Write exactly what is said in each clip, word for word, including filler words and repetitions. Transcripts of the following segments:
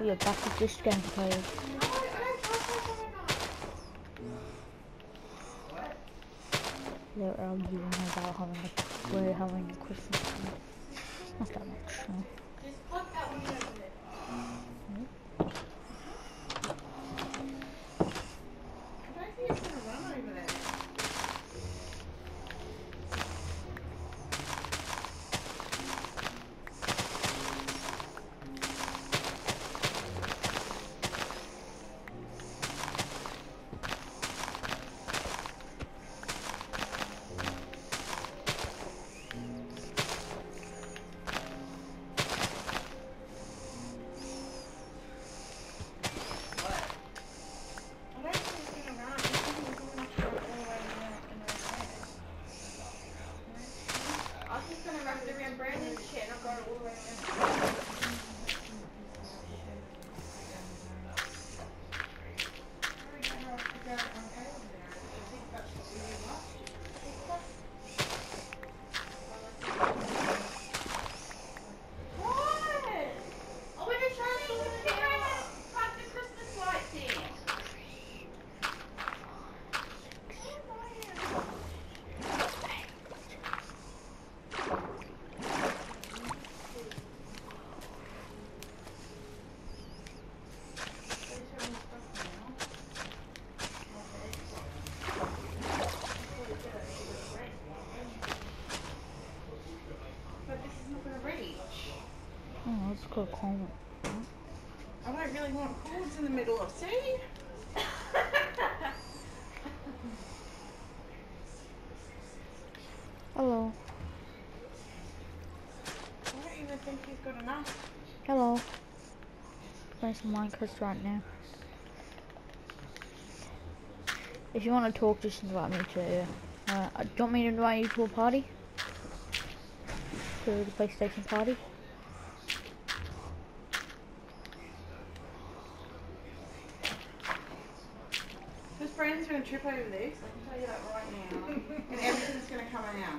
We are back with this gameplay. They're arguing about having a, we're having a Christmas tree. Not that much, no. Just plug that one over there. I don't think it's going to run over there. Oh, let's go comment. I don't really want cords in the middle of, see? Hello. I don't even think he's got enough. Hello. Playing some Minecraft right now. If you want to talk, just invite me to. Uh, do you want me to invite you to a party? To the PlayStation party? This Brandon's going to trip over this, I can tell you that right now. And everything's going to come out.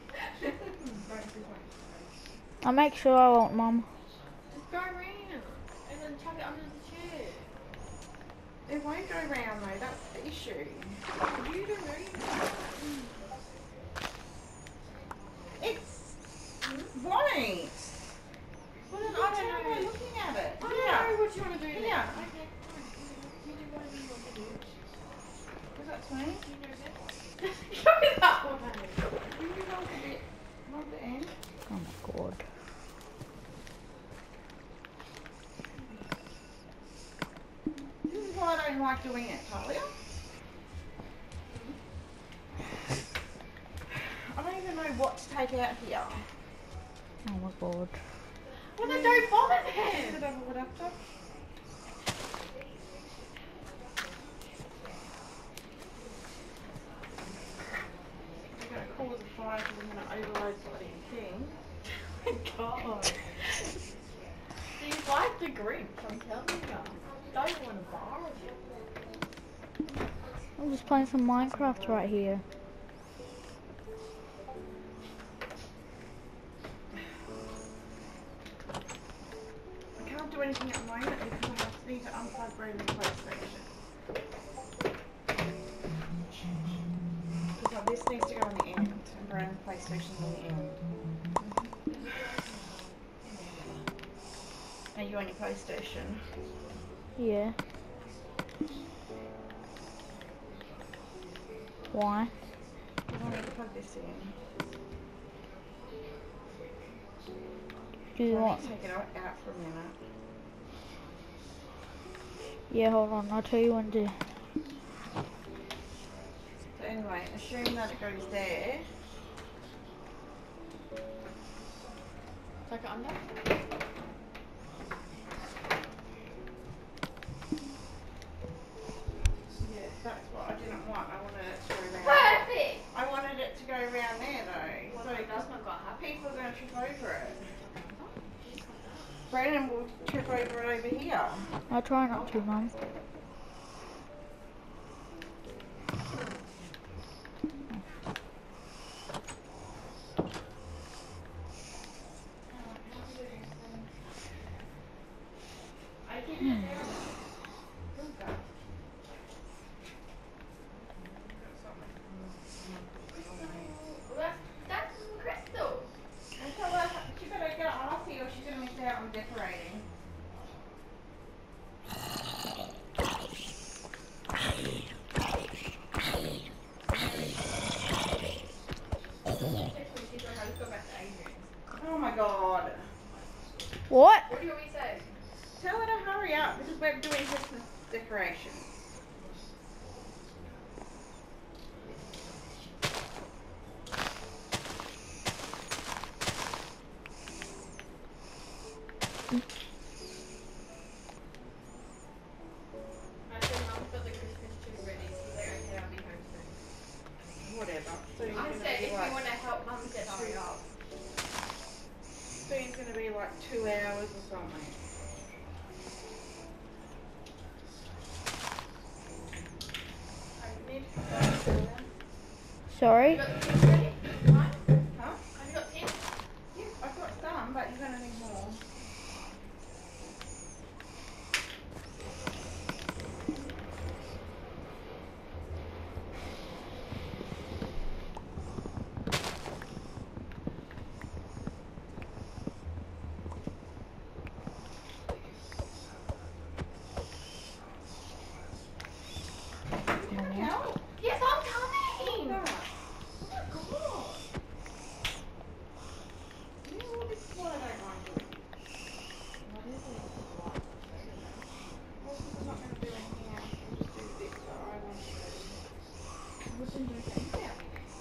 I'll make sure I won't, Mum. Just go around and then chuck it under the chair. It won't go round though, that's the issue. You don't know. It's won't. Well then I don't know by looking at it. I don't know what you want to do. Yeah. Okay. You do whatever you want to do. Was that twenty? You know that. Show me that one. You do hold the bit, hold the end. Oh my god. This is why I don't like doing it, Talia. I don't even know what to take out here. Oh my god. Well then don't bother then! Is it over what after? We're going to cause a fire because I'm going to overload somebody's thing. Oh my god. She's like the Grinch, I'm telling you. Don't want to borrow you. I'm just playing some Minecraft right here. I can't do anything at the moment because I have to need to unplug Brandon's PlayStation. Because this needs to go on the end, and Brandon's PlayStation's on the end. Are you on your PlayStation? Yeah. Why? I want to plug this in. Do you I want? need to take it out, out for a minute. Yeah, hold on. I'll tell you when to. So anyway, assume that it goes there. Take it under. Yes, that's what I didn't want. I wanted it to go around. Perfect! I wanted it to go around there though. Well, so that's not got happy. People are going to trip over it. Brandon will trip over it over here. I'll try not to, Mum. got it. What? What do you want me to say? Tell her to hurry up because we're doing Christmas decorations. I said Mum's got the Christmas tree ready. She's like, okay, I'll be home soon. Whatever. So I you're gonna said be if like, you want to help Mum get tree up. so it's gonna be like two hours or something. I need to go. Sorry? You got the things ready? Mine? Huh? Have you got tin? Yeah, I've got some, but you're gonna need more. Help! Yes, I'm coming! That. Oh my god. You know, this is what I don't mind doing. What is it? Well, because I'm not gonna do anything else. I'll just do this that I want to do. We can do things now.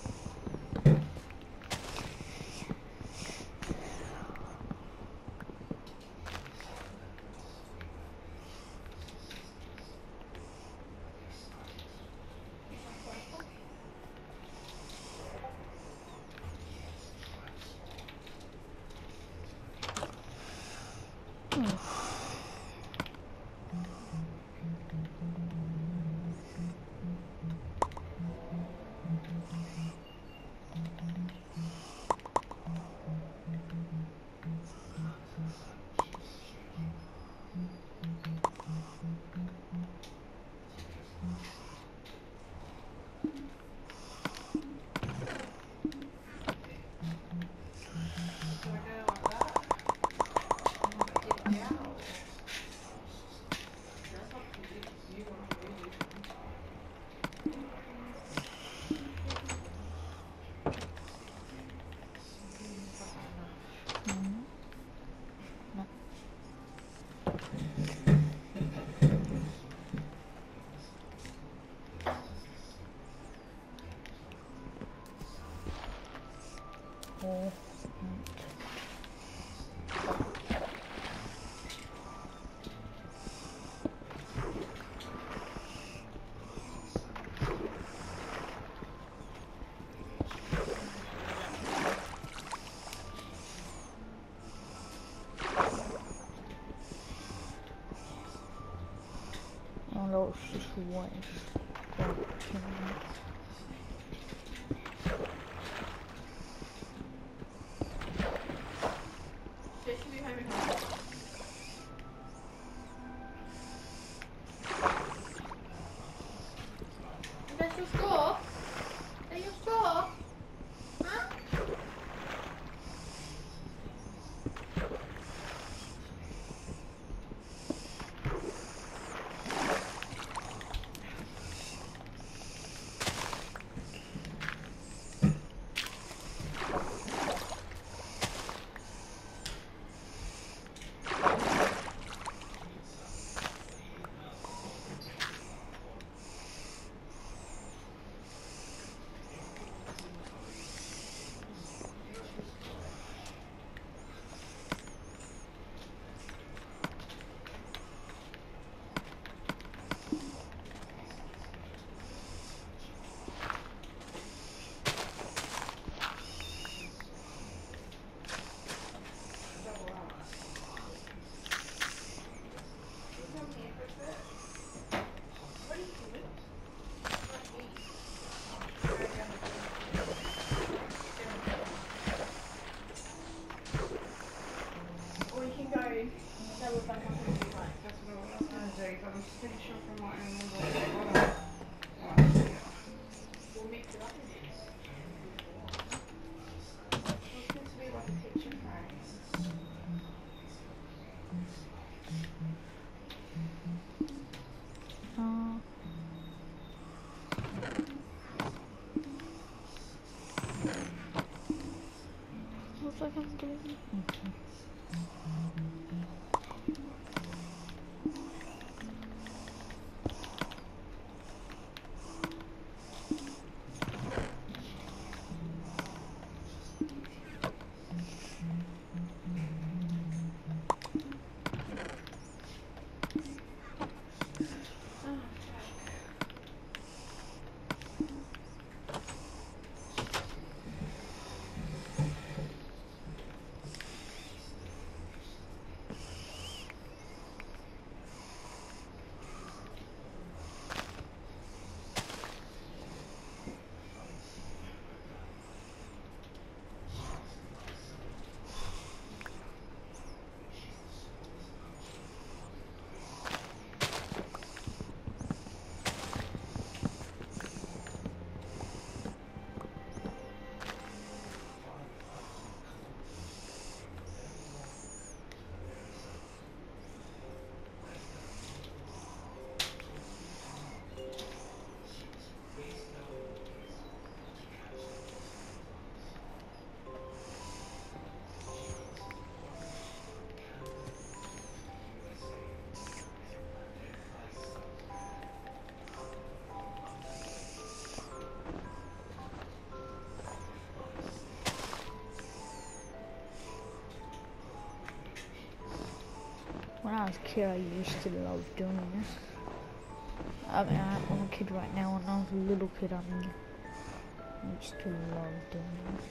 Do I go like that? Yeah. That's up to you. You want to do it. Mm. No. Oh. Oh no, it's just one. Jess should be home in half an hour. Is that your score? Is that your score? Huh? Or you can go double back up and do like that's what I was gonna do, but I'm just pretty sure from what I remember what I right, yeah. We'll mix it up a bit. It's meant to be like a picture frame. Uh, looks like I'm doing. When I was a kid, I used to love doing this. I mean, I- I'm a kid right now. When I was a little kid, I mean, I used to love doing this.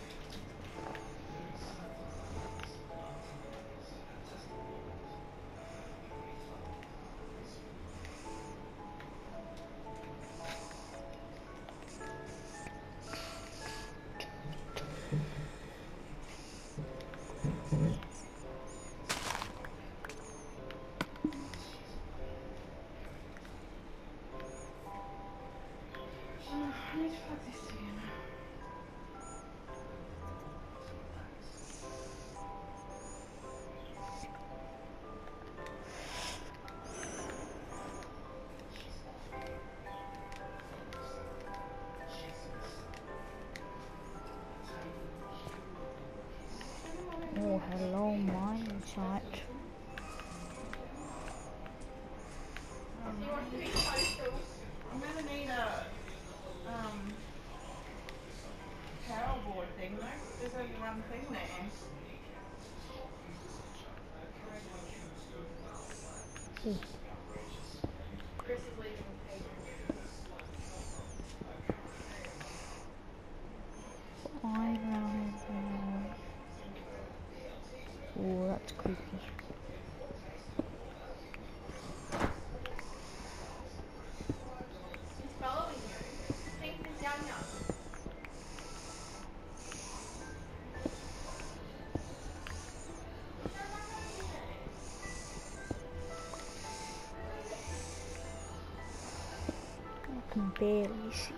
Oh, I need to plug this in. Oh, hello, mine site. Um, He wants to be social. I'm gonna need a um power board thing though. There's only one thing there. Chris is leaving with Paige. I'm around here. Oh, that's creepy. He's following you. Think he's down here. I can barely see.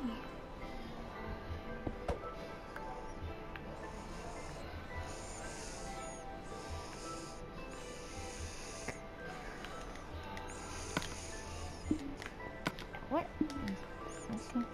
What? Okay.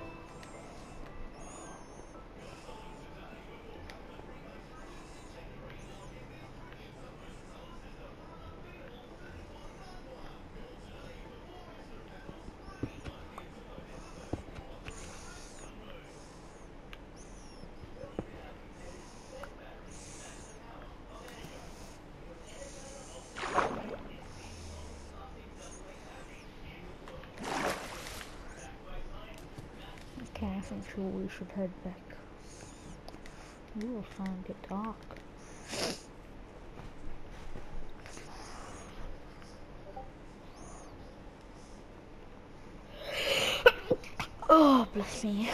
Okay, I think sure we should head back. Ooh, it's starting to get dark. Oh, bless me.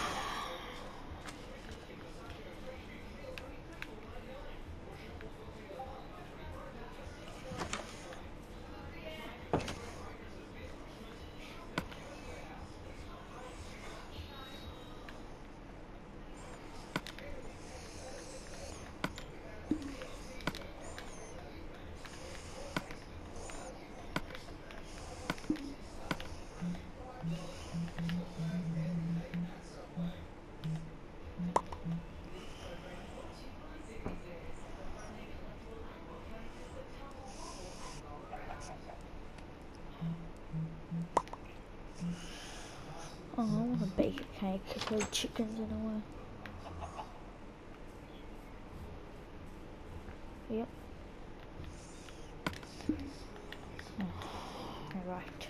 Oh, I want to bake a cake if there are chickens in the way. Yep. Oh, alright.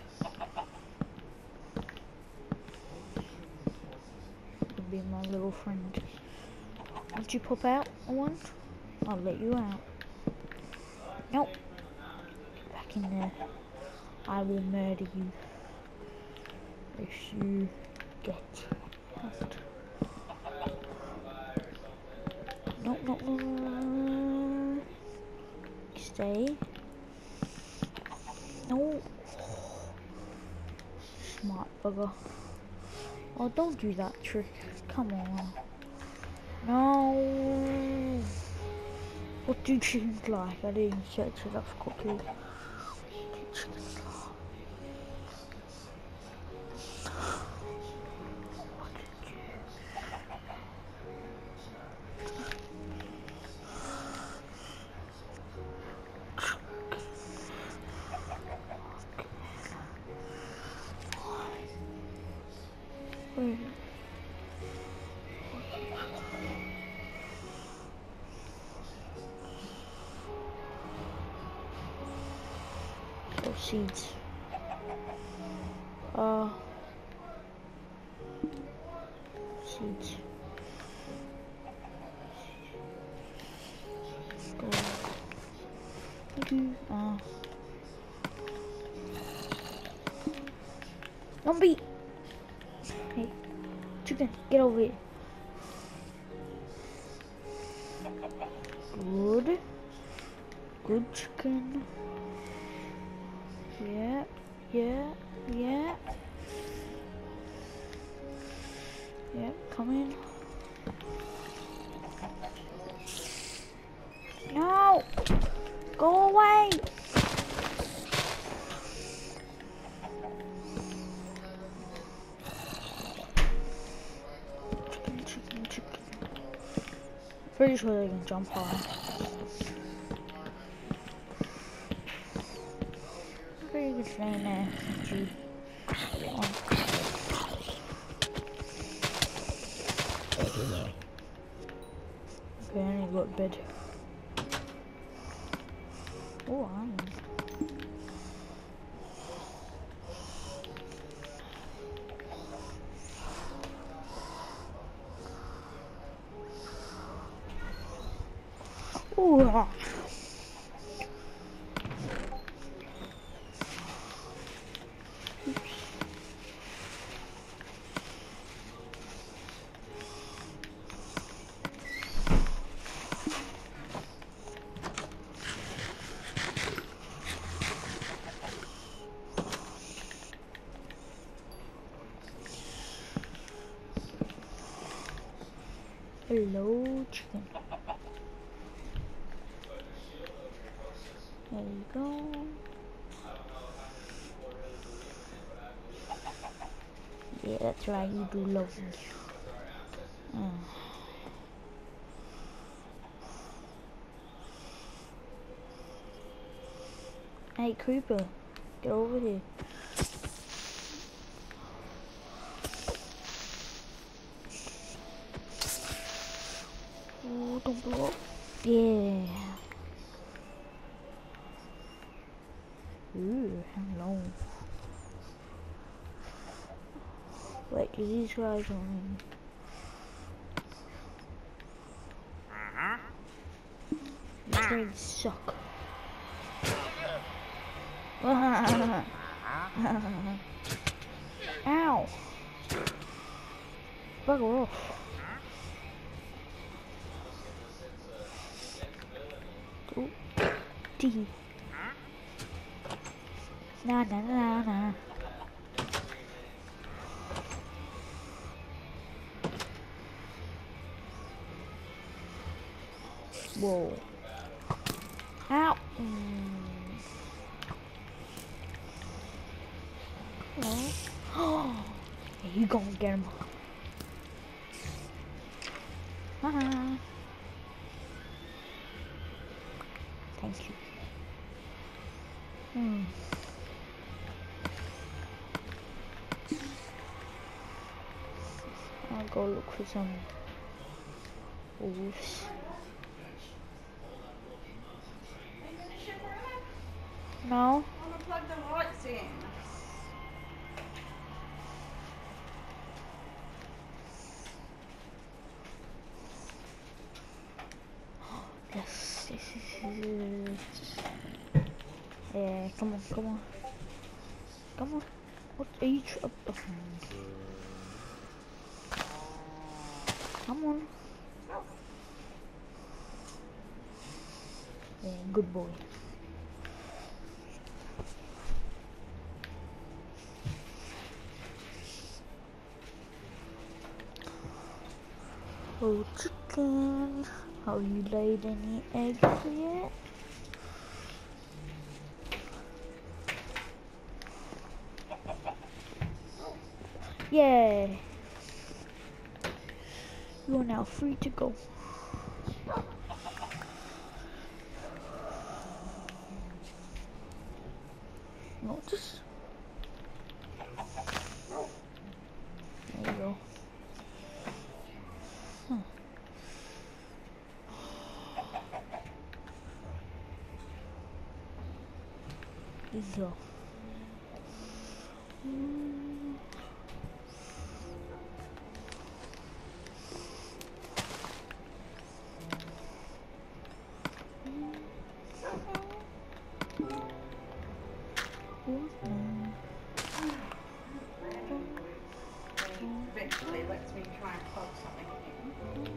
You'll be my little friend. Would you pop out a one? I'll let you out. Nope. Get back in there. I will murder you. If you get out. No, no, no, no. Stay. No. Smart bugger. Oh, don't do that trick. Come on. No. What do chickens like? I didn't search it up quickly. What do chickens like? Wait. Oh, seeds. Uh, seeds. Go. Thank you. Uh, zombie. Hey, chicken, get over here. Good. Good chicken. Yeah, yeah, yeah. Yeah, come in. No! Go away! Chicken, chicken, chicken. Pretty sure they can jump high. Pretty good thing there, G. Okay, I need to go to bed. Oh, iron. Oh. Hello, chicken. There you go. Yeah, that's right, you do love me. Mm. Hey, Creeper, get over here. Oh, don't blow up. Yeah. Ooh, hello. Wait, do these guys on? These guys suck. Ow! Bugger off. Oh, D. Nah, nah, nah, nah. Whoa. Ow! Mm. Oh, you gonna get him. Haha. Thank you. Hmm. I'll go look for some wolves. No? I'm gonna plug the lights in. Yes, yes, yes, yes. Yeah, come on, come on. Come on. What are you tr- oh. Come on. Yeah, good boy. Oh, chicken. Have you laid any eggs yet? Yeah. You are now free to go. No, just. There you go. Huh. Eagle. Eventually lets me try and plug something in.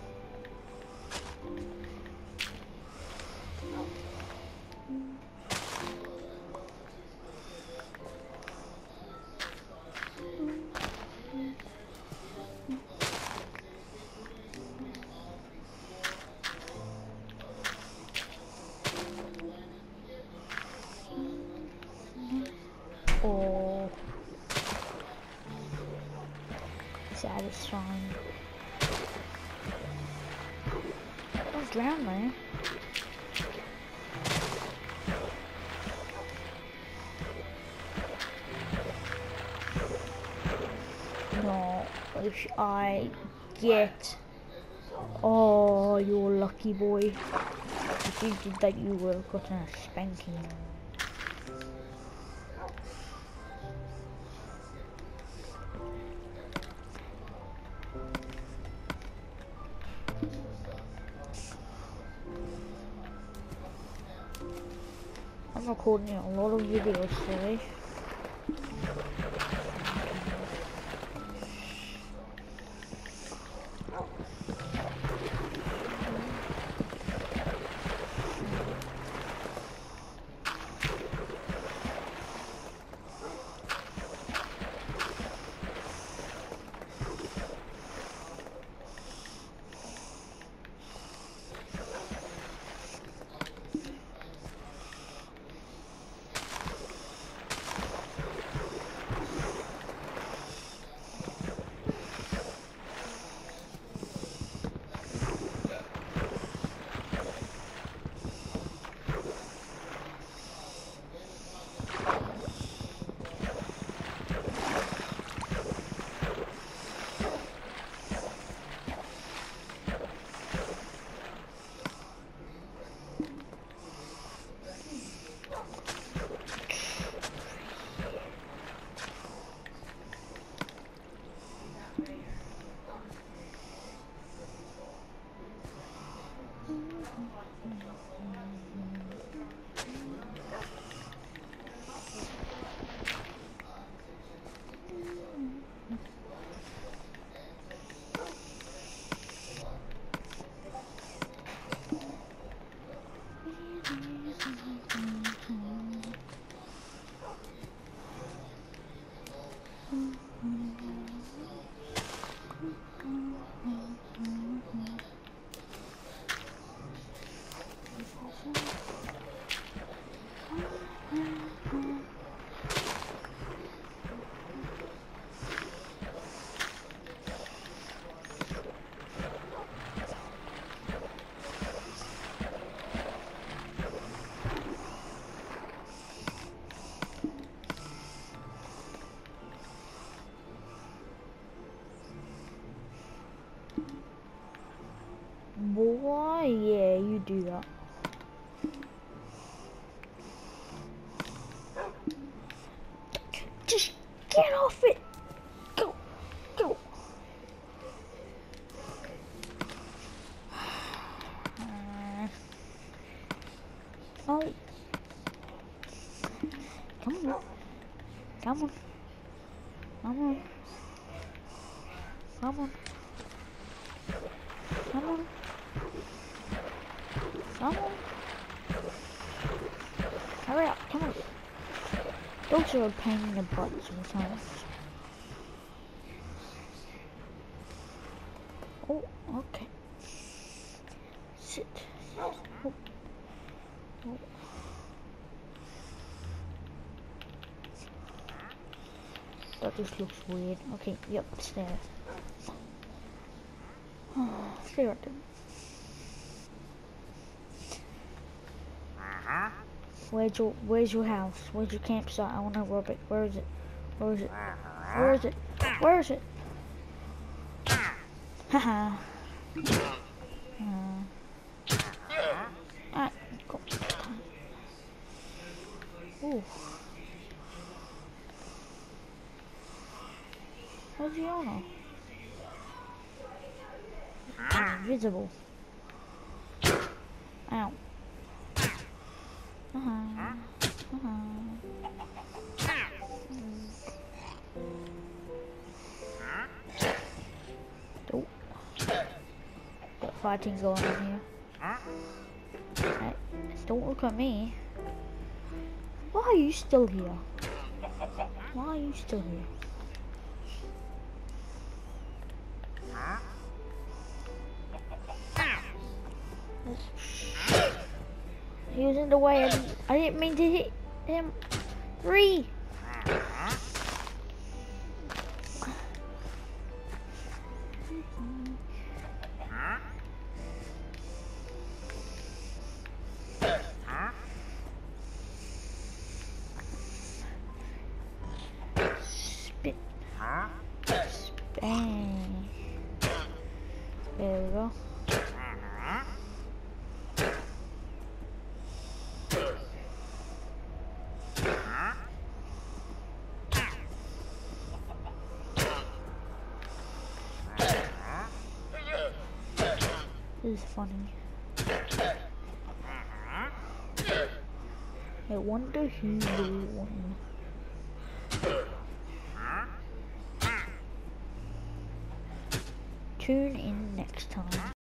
Oh, satisfying. I was drowned there. No, if I get... Oh, you're lucky boy. If you did that, you would have gotten a spanking. I'm recording a lot of videos today. Boy, yeah, you do that. Just get off it. Go, go. Uh, oh. Come on. Come on. Come on. Come on. Come on. Come on. Hurry up, come on. Dogs are a pain in the butt sometimes. Oh, okay. Sit. Oh. Oh. That just looks weird. Okay, yep, stairs. Stay right there. Where's your Where's your house? Where's your campsite? I wanna rob it. Where is it? Where is it? Where is it? Where is it? Haha. Alright, go. Ooh. Ooh. What's he on? Invisible. Ow. Uh-huh. Uh-huh. Oh. Got fighting going on here. Hey, don't look at me. Why are you still here? Why are you still here? He was in the way. I didn't, I didn't mean to hit him. Three. Spit. Bang. There we go. This is funny. I wonder who will win. Tune in next time.